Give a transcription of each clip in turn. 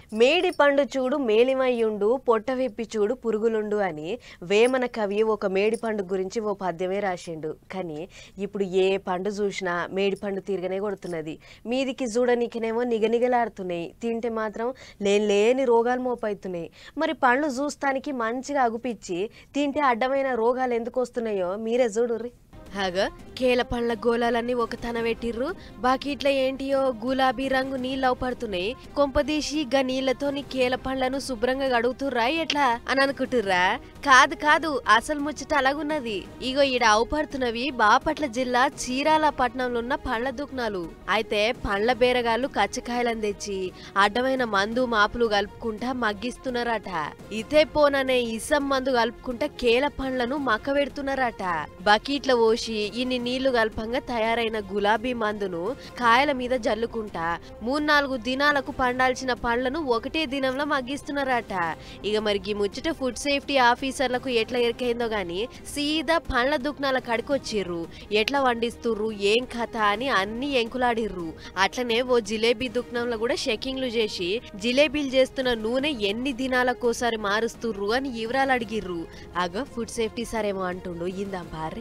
మేడి పండు చూడు మేలిమయ్యుండు పొట్ట వెప్పి చూడు పురుగులుండు అని వేమన కవి ఒక మేడి పండు గురించి ఓ పద్యమే రాసిండు. కానీ ఇప్పుడు ఏ పండు చూసినా మేడి పండు తీరుగానే కొడుతున్నది. మీదికి చూడనికినేమో నిగనిగలాడుతున్నాయి, తింటే మాత్రం లేని రోగాలు మోపైతున్నాయి. మరి పండ్లు చూస్తానికి మంచిగా అగుపిచ్చి తింటే అడ్డమైన రోగాలు ఎందుకు వస్తున్నాయో మీరే చూడుర్రి. హాగా కేల పండ్ల గోళాలన్నీ ఒక తన పెట్టిర్రు. బాకీట్ల ఏంటియో గులాబీ రంగు నీళ్ళు అవపడుతున్నాయి. కొంపదీసి గా నీళ్లతోని కేల పండ్లను శుభ్రంగా గడుగుతుర్రా ఎట్లా అని అనుకుంటుర్రా? కాదు కాదు, అసలు ముచ్చట అలాగున్నది. ఇగో ఈడ అవపడుతున్నవి బాపట్ల జిల్లా చీరాల పట్టణంలో ఉన్న పండ్ల దుకాణాలు. అయితే పండ్ల బేరగాళ్లు కచ్చకాయలను తెచ్చి అడ్డమైన మందు మాపులు కలుపుకుంటా మగ్గిస్తున్నారట. ఇతే పోననే ఇసం మందు కలుపుకుంటా కేల పండ్లను మక్క పెడుతున్నారట. బకీట్ల ఇన్ని నీళ్లు కల్పంగా తయారైన గులాబీ మందును కాయల మీద జల్లుకుంటా 3-4 దినాలకు పండాల్సిన పండ్లను ఒకటే దినంలో మగ్గిస్తున్నారట. ఇక మరి ఈ ముచ్చట ఫుడ్ సేఫ్టీ ఆఫీసర్లకు ఎట్లా ఎరికైందో గాని సీదా పండ్ల దుకాణాల కడికొచ్చిర్రు. ఎట్లా వండిస్తుర్రు ఏం కథ అని అన్ని ఎంకులాడిర్రు. అట్లనే ఓ జిలేబీ దుకాణంలో కూడా చెకింగ్లు చేసి జిలేబీలు చేస్తున్న నూనె ఎన్ని దినాలకోసారి మారుస్తుర్రు అని వివరాలు అడిగిర్రు. అగ ఫుడ్ సేఫ్టీ సారేమో అంటుండు, ఇందాం బార్రి.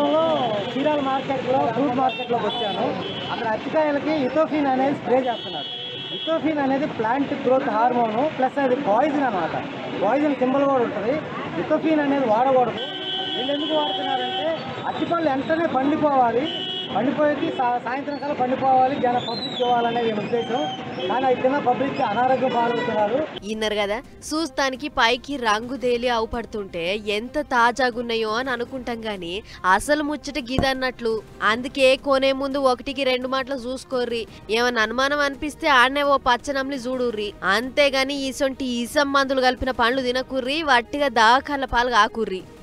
చీరాల మార్కెట్లో ఫ్రూట్ మార్కెట్లోకి వచ్చాను. అక్కడ అరటికాయలకి ఇథోఫిన్ అనేది స్ప్రే చేస్తున్నారు. ఇథోఫిన్ అనేది ప్లాంట్ గ్రోత్ హార్మోను ప్లస్ అది పాయిజన్ అనమాట. పాయిజన్ సింబల్ కూడా ఉంటుంది. ఇథోఫిన్ అనేది వాడకూడదు. వీళ్ళు ఎందుకు వాడుతున్నారంటే అరటిపళ్ళు వెంటనే పండిపోవాలి, పండిపోయి సాయంత్రం కల్లా పండిపోవాలి, జన పబ్లిక్ ఇవ్వాలనే ఉద్దేశం. కానీ అయితే పబ్లిక్ అనారోగ్యం పాలవుతున్నారు. ఇన్నర్ కదా చూస్తానికి పైకి రంగు తేలి అవుపడుతుంటే ఎంత తాజాగున్నాయో అని అనుకుంటాం గాని అసలు ముచ్చట గిదన్నట్లు. అందుకే కొనే ముందు 1-2 మాటలు చూసుకోర్రి. ఏమన్నా అనుమానం అనిపిస్తే ఆడనే ఓ పచ్చనమ్లి చూడుర్రి. అంతేగాని ఇసొంటి ఇసం మందులు కలిపిన పండ్లు తినకుర్రి, వట్టిగా దాకళ్ళ పాలు కాకుర్రి.